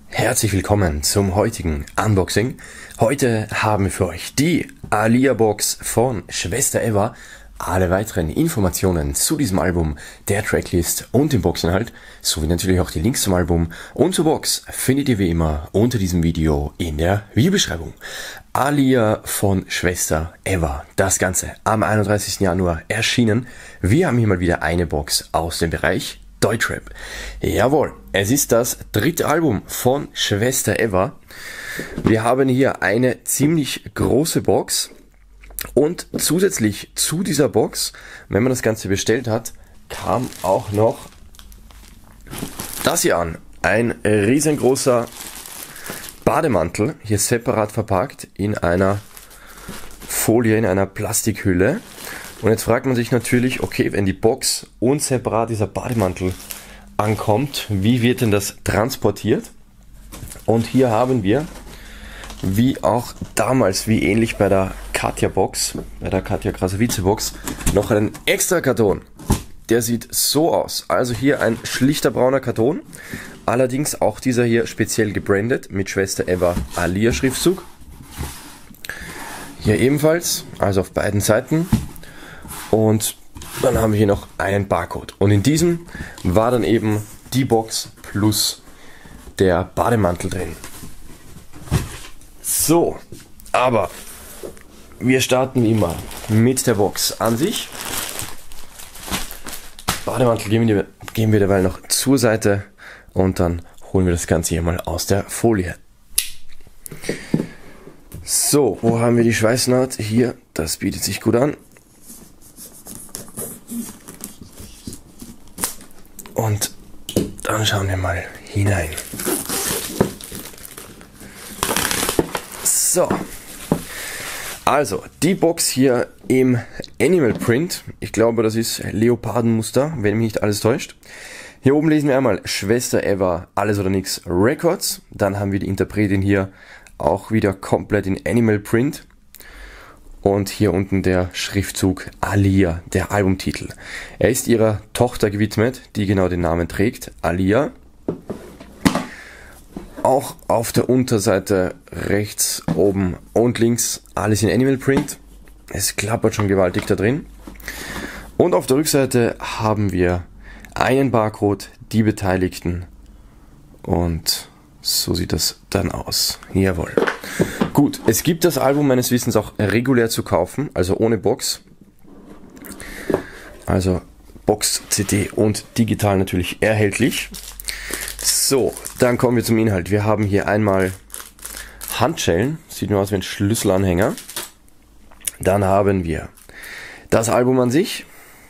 Herzlich willkommen zum heutigen Unboxing. Heute haben wir für euch die Aaliyah Box von Schwester Eva. Alle weiteren Informationen zu diesem Album, der Tracklist und dem Boxinhalt, sowie natürlich auch die Links zum Album und zur Box findet ihr wie immer unter diesem Video in der Videobeschreibung. Aaliyah von Schwester Eva. Das Ganze am 31. Januar erschienen. Wir haben hier mal wieder eine Box aus dem Bereich Deutschrap. Jawohl, es ist das dritte Album von Schwester Eva. Wir haben hier eine ziemlich große Box und zusätzlich zu dieser Box, wenn man das Ganze bestellt hat, kam auch noch das hier an. Ein riesengroßer Bademantel, hier separat verpackt in einer Folie, in einer Plastikhülle. Und jetzt fragt man sich natürlich, okay, wenn die Box und separat dieser Bademantel ankommt, wie wird denn das transportiert? Und hier haben wir, wie auch damals, wie ähnlich bei der Katja Box, bei der Katja Krasavice Box, noch einen extra Karton. Der sieht so aus. Also hier ein schlichter brauner Karton, allerdings auch dieser hier speziell gebrandet mit Schwester Eva Aaliyah Schriftzug. Hier ebenfalls, also auf beiden Seiten. Und dann haben wir hier noch einen Barcode. Und in diesem war dann eben die Box plus der Bademantel drin. So, aber wir starten wie immer mit der Box an sich. Bademantel geben wir derweil noch zur Seite und dann holen wir das Ganze hier mal aus der Folie. So, wo haben wir die Schweißnaht? Hier, das bietet sich gut an. Und dann schauen wir mal hinein. So, also die Box hier im Animal Print. Ich glaube, das ist Leopardenmuster, wenn mich nicht alles täuscht. Hier oben lesen wir einmal Schwester Eva Alles oder Nix Records. Dann haben wir die Interpretin hier auch wieder komplett in Animal Print. Und hier unten der Schriftzug Aaliyah, der Albumtitel. Er ist ihrer Tochter gewidmet, die genau den Namen trägt, Aaliyah. Auch auf der Unterseite rechts, oben und links alles in Animal Print. Es klappert schon gewaltig da drin. Und auf der Rückseite haben wir einen Barcode, die Beteiligten. Und so sieht das dann aus. Jawohl. Gut, es gibt das Album meines Wissens auch regulär zu kaufen, also ohne Box. Also Box, CD und digital natürlich erhältlich. So, dann kommen wir zum Inhalt. Wir haben hier einmal Handschellen, sieht nur aus wie ein Schlüsselanhänger. Dann haben wir das Album an sich,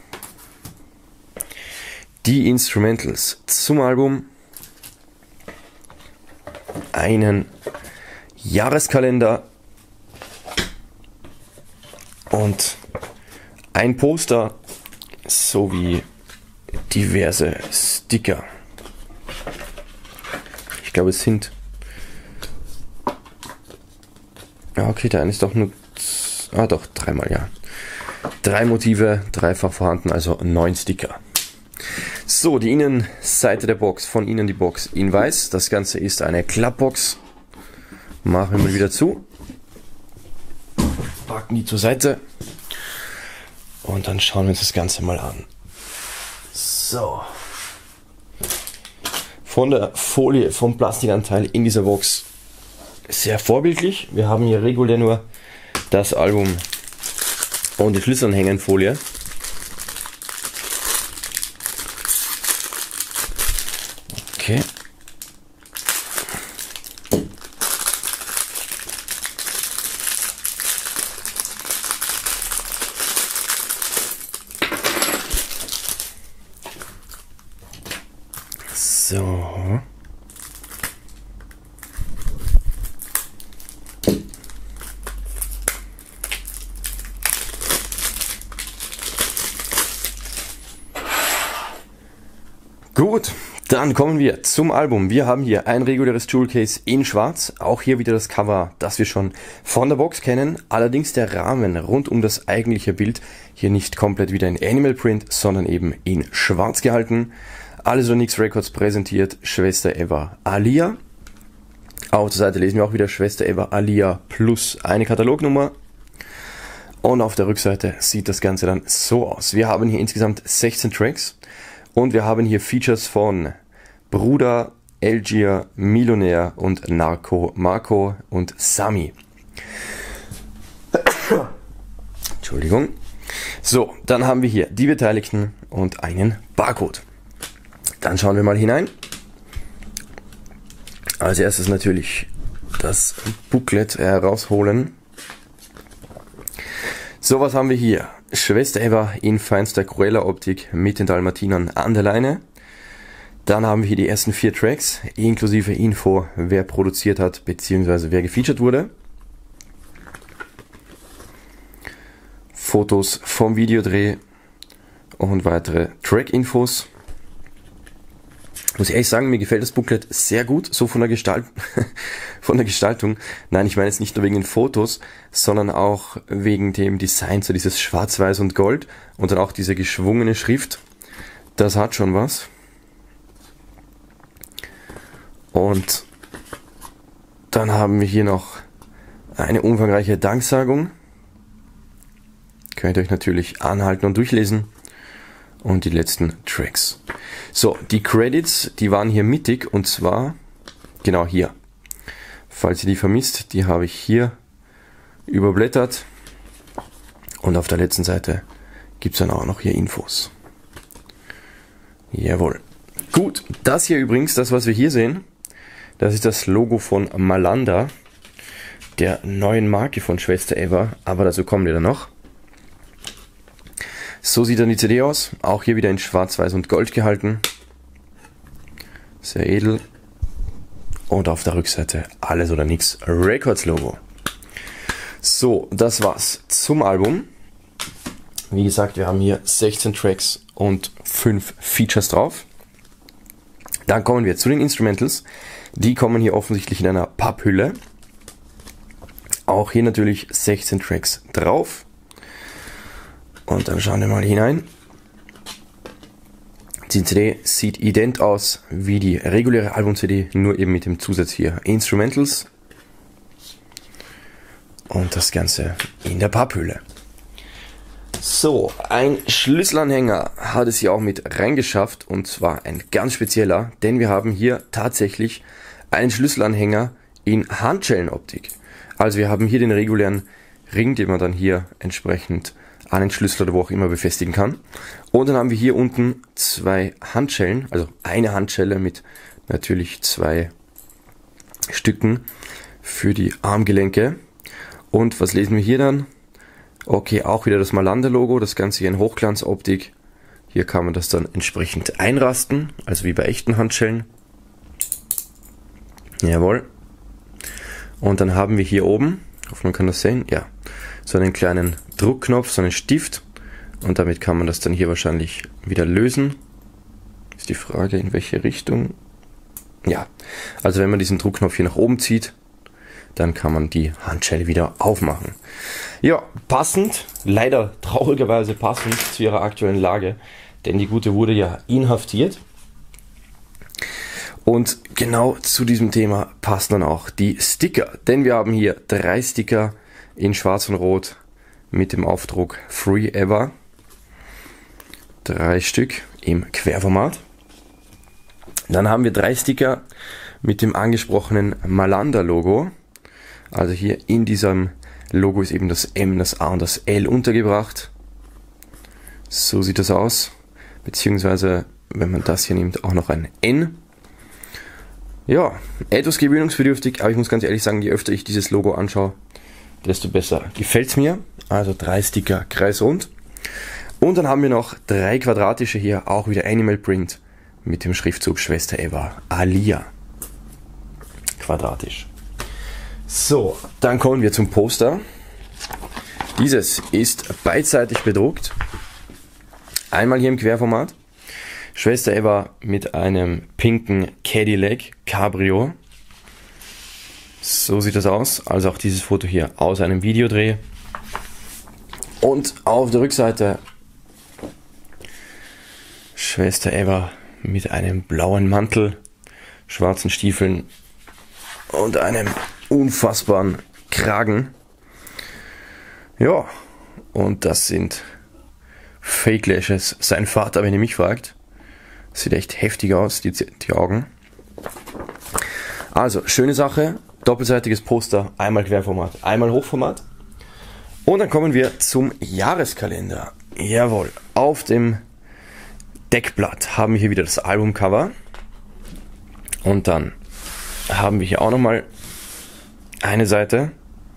die Instrumentals zum Album, einen Jahreskalender und ein Poster sowie diverse Sticker. Ich glaube, es sind... Ja, okay, der eine ist doch nur... Ah, doch, dreimal, ja. 3 Motive, dreifach vorhanden, also 9 Sticker. So, die Innenseite der Box, von innen die Box in weiß. Das Ganze ist eine Klappbox. Machen wir mal wieder zu. Packen die zur Seite. Und dann schauen wir uns das Ganze mal an. So. Von der Folie, vom Plastikanteil in dieser Box sehr vorbildlich. Wir haben hier regulär nur das Album und die Schlüsselanhängerfolie. Okay. So. Gut, dann kommen wir zum Album. Wir haben hier ein reguläres Jewel Case in schwarz. Auch hier wieder das Cover, das wir schon von der Box kennen. Allerdings der Rahmen rund um das eigentliche Bild hier nicht komplett wieder in Animal Print, sondern eben in schwarz gehalten. Alles oder Nix Records präsentiert Schwester Eva Aaliyah. Auf der Seite lesen wir auch wieder Schwester Eva Alia plus eine Katalognummer. Und auf der Rückseite sieht das Ganze dann so aus. Wir haben hier insgesamt 16 Tracks und wir haben hier Features von Bruder, Elgier, Millionär und Narco, Marco und Sami. Entschuldigung. So, dann haben wir hier die Beteiligten und einen Barcode. Dann schauen wir mal hinein. Als erstes natürlich das Booklet herausholen. So, was haben wir hier? Schwester Eva in feinster Cruella-Optik mit den Dalmatinern an der Leine. Dann haben wir hier die ersten 4 Tracks, inklusive Info, wer produziert hat, beziehungsweise wer gefeatured wurde. Fotos vom Videodreh und weitere Track-Infos. Muss ich ehrlich sagen, mir gefällt das Booklet sehr gut, so von der Gestaltung. Nein, ich meine jetzt nicht nur wegen den Fotos, sondern auch wegen dem Design, so dieses Schwarz-Weiß und Gold und dann auch diese geschwungene Schrift. Das hat schon was. Und dann haben wir hier noch eine umfangreiche Danksagung. Könnt ihr euch natürlich anhalten und durchlesen. Und die letzten Tracks. So, die Credits, die waren hier mittig und zwar genau hier. Falls ihr die vermisst, die habe ich hier überblättert. Und auf der letzten Seite gibt es dann auch noch hier Infos. Jawohl. Gut, das hier übrigens, das was wir hier sehen, das ist das Logo von Malanda, der neuen Marke von Schwester Eva, aber dazu kommen wir dann noch. So sieht dann die CD aus, auch hier wieder in Schwarz, Weiß und Gold gehalten. Sehr edel. Und auf der Rückseite Alles oder Nix Records Logo. So, das war's zum Album. Wie gesagt, wir haben hier 16 Tracks und 5 Features drauf. Dann kommen wir zu den Instrumentals. Die kommen hier offensichtlich in einer Papphülle. Auch hier natürlich 16 Tracks drauf. Und dann schauen wir mal hinein. Die CD sieht ident aus wie die reguläre Album-CD, nur eben mit dem Zusatz hier Instrumentals. Und das Ganze in der Papphülle. So, ein Schlüsselanhänger hat es hier auch mit reingeschafft und zwar ein ganz spezieller, denn wir haben hier tatsächlich einen Schlüsselanhänger in Handschellenoptik. Also wir haben hier den regulären Ring, den man dann hier entsprechend an den Schlüssel oder wo auch immer befestigen kann. Und dann haben wir hier unten 2 Handschellen, also eine Handschelle mit natürlich 2 Stücken für die Armgelenke. Und was lesen wir hier dann? Okay, auch wieder das Malanda-Logo, das Ganze hier in Hochglanzoptik. Hier kann man das dann entsprechend einrasten, also wie bei echten Handschellen. Jawohl. Und dann haben wir hier oben, ich hoffe man kann das sehen, ja, so einen kleinen Druckknopf, so einen Stift. Und damit kann man das dann hier wahrscheinlich wieder lösen. Ist die Frage, in welche Richtung? Ja, also wenn man diesen Druckknopf hier nach oben zieht, dann kann man die Handschelle wieder aufmachen. Ja, passend, leider traurigerweise passend zu ihrer aktuellen Lage, denn die Gute wurde ja inhaftiert. Und genau zu diesem Thema passen dann auch die Sticker, denn wir haben hier 3 Sticker in Schwarz und Rot mit dem Aufdruck Free Eva. 3 Stück im Querformat. Dann haben wir 3 Sticker mit dem angesprochenen Malanda-Logo. Also hier in diesem Logo ist eben das M, das A und das L untergebracht. So sieht das aus. Beziehungsweise, wenn man das hier nimmt, auch noch ein N. Ja, etwas gewöhnungsbedürftig, aber ich muss ganz ehrlich sagen, je öfter ich dieses Logo anschaue, desto besser gefällt es mir. Also 3 Sticker kreisrund. Und dann haben wir noch 3 quadratische hier, auch wieder Animal Print mit dem Schriftzug Schwester Eva Alia. Quadratisch. So, dann kommen wir zum Poster. Dieses ist beidseitig bedruckt. Einmal hier im Querformat. Schwester Eva mit einem pinken Cadillac Cabrio. So sieht das aus. Also auch dieses Foto hier aus einem Videodreh. Und auf der Rückseite Schwester Eva mit einem blauen Mantel, schwarzen Stiefeln und einem unfassbaren Kragen. Ja, und das sind Fake Lashes. Sein Vater, wenn ihr mich fragt. Sieht echt heftig aus, die Augen. Also, schöne Sache. Doppelseitiges Poster. Einmal Querformat, einmal Hochformat. Und dann kommen wir zum Jahreskalender. Jawohl, auf dem Deckblatt haben wir hier wieder das Albumcover. Und dann haben wir hier auch nochmal eine Seite.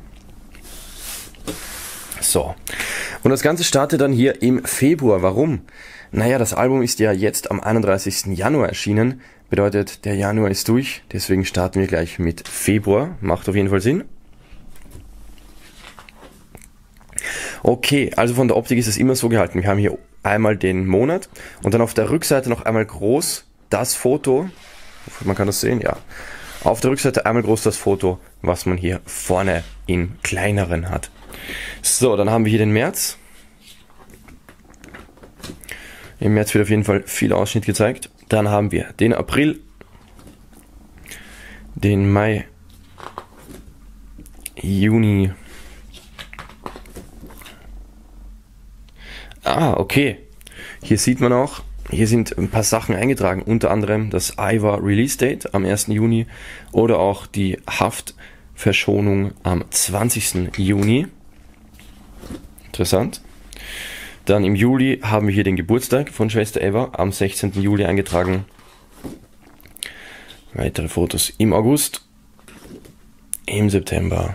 So. Und das Ganze startet dann hier im Februar. Warum? Naja, das Album ist ja jetzt am 31. Januar erschienen. Bedeutet, der Januar ist durch. Deswegen starten wir gleich mit Februar. Macht auf jeden Fall Sinn. Okay, also von der Optik ist es immer so gehalten. Wir haben hier einmal den Monat und dann auf der Rückseite noch einmal groß das Foto. Man kann das sehen, ja. Auf der Rückseite einmal groß das Foto, was man hier vorne in kleineren hat. So, dann haben wir hier den März. Im März wird auf jeden Fall viel Ausschnitt gezeigt. Dann haben wir den April, den Mai, Juni. Ah, okay. Hier sieht man auch, hier sind ein paar Sachen eingetragen, unter anderem das Ivar Release Date am 1. Juni oder auch die Haftverschonung am 20. Juni. Interessant. Dann im Juli haben wir hier den Geburtstag von Schwester Eva am 16. Juli eingetragen. Weitere Fotos im August, im September,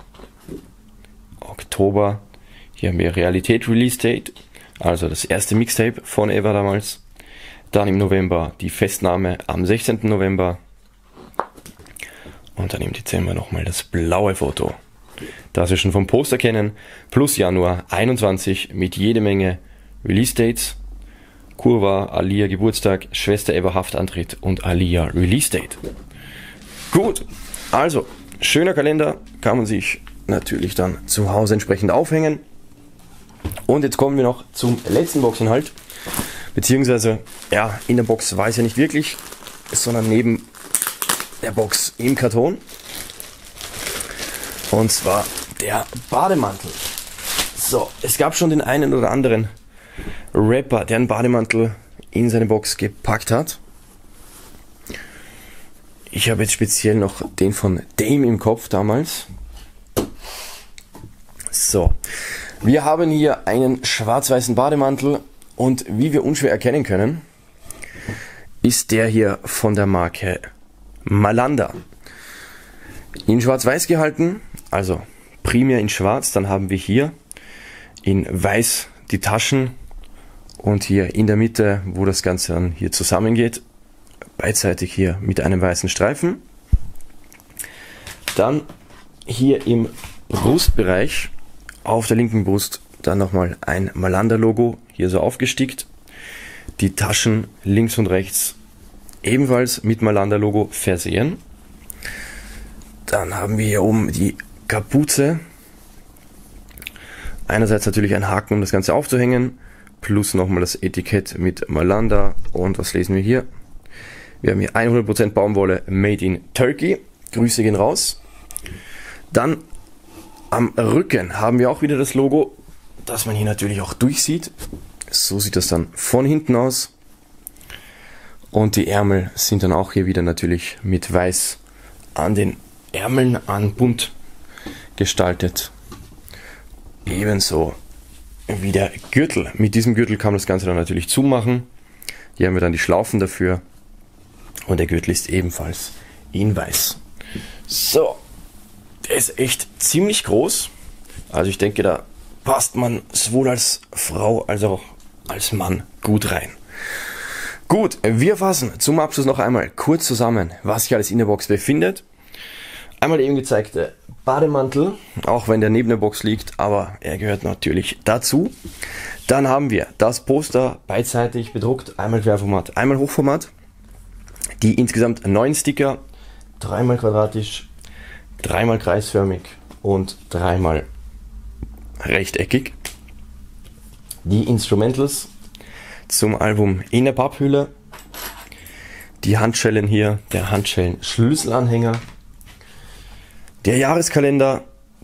Oktober. Hier haben wir Realität Release Date, also das erste Mixtape von Eva damals. Dann im November die Festnahme am 16. November. Und dann im Dezember nochmal das blaue Foto. Das wir schon vom Poster kennen, plus Januar 21 mit jede Menge Release-Dates, Kurva, Alia Geburtstag, Schwester Eva Haftantritt und Alia Release-Date. Gut, also schöner Kalender, kann man sich natürlich dann zu Hause entsprechend aufhängen. Und jetzt kommen wir noch zum letzten Boxinhalt, beziehungsweise, ja, in der Box war es ja nicht wirklich, sondern neben der Box im Karton. Und zwar der Bademantel. So, es gab schon den einen oder anderen Rapper, der einen Bademantel in seine Box gepackt hat. Ich habe jetzt speziell noch den von Dame im Kopf damals. So, wir haben hier einen schwarz-weißen Bademantel und wie wir unschwer erkennen können, ist der hier von der Marke Malanda. In schwarz-weiß gehalten, also primär in schwarz, dann haben wir hier in weiß die Taschen und hier in der Mitte, wo das Ganze dann hier zusammengeht, beidseitig hier mit einem weißen Streifen. Dann hier im Brustbereich, auf der linken Brust, dann nochmal ein Malanda-Logo, hier so aufgestickt. Die Taschen links und rechts ebenfalls mit Malanda-Logo versehen. Dann haben wir hier oben die Kapuze. Einerseits natürlich ein Haken, um das Ganze aufzuhängen, plus nochmal das Etikett mit Malanda. Und was lesen wir hier? Wir haben hier 100% Baumwolle made in Turkey. Grüße gehen raus. Dann am Rücken haben wir auch wieder das Logo, das man hier natürlich auch durchsieht. So sieht das dann von hinten aus. Und die Ärmel sind dann auch hier wieder natürlich mit weiß an den Ärmeln bunt gestaltet. Ebenso wie der Gürtel. Mit diesem Gürtel kann man das Ganze dann natürlich zumachen. Hier haben wir dann die Schlaufen dafür. Und der Gürtel ist ebenfalls in weiß. So, der ist echt ziemlich groß. Also ich denke, da passt man sowohl als Frau als auch als Mann gut rein. Gut, wir fassen zum Abschluss noch einmal kurz zusammen, was sich alles in der Box befindet. Einmal der eben gezeigte Bademantel, auch wenn der neben der Box liegt, aber er gehört natürlich dazu. Dann haben wir das Poster beidseitig bedruckt, einmal Querformat, einmal Hochformat. Die insgesamt 9 Sticker, 3-mal quadratisch, 3-mal kreisförmig und 3-mal rechteckig. Die Instrumentals zum Album in der Papphülle. Die Handschellen hier, der Handschellen-Schlüsselanhänger. Der Jahreskalender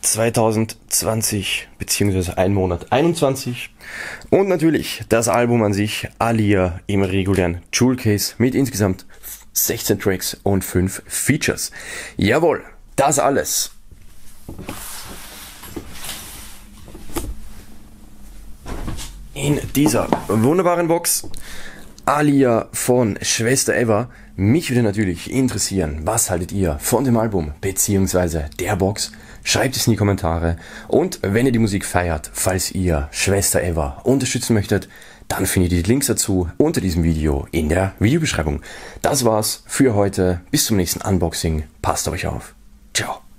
2020 bzw. ein Monat 21 und natürlich das Album an sich, Aaliyah im regulären Jewel Case mit insgesamt 16 Tracks und 5 Features. Jawohl, das alles. In dieser wunderbaren Box, Aaliyah von Schwester Eva. Mich würde natürlich interessieren, was haltet ihr von dem Album bzw. der Box? Schreibt es in die Kommentare. Und wenn ihr die Musik feiert, falls ihr Schwester Eva unterstützen möchtet, dann findet ihr die Links dazu unter diesem Video in der Videobeschreibung. Das war's für heute. Bis zum nächsten Unboxing. Passt auf euch auf. Ciao.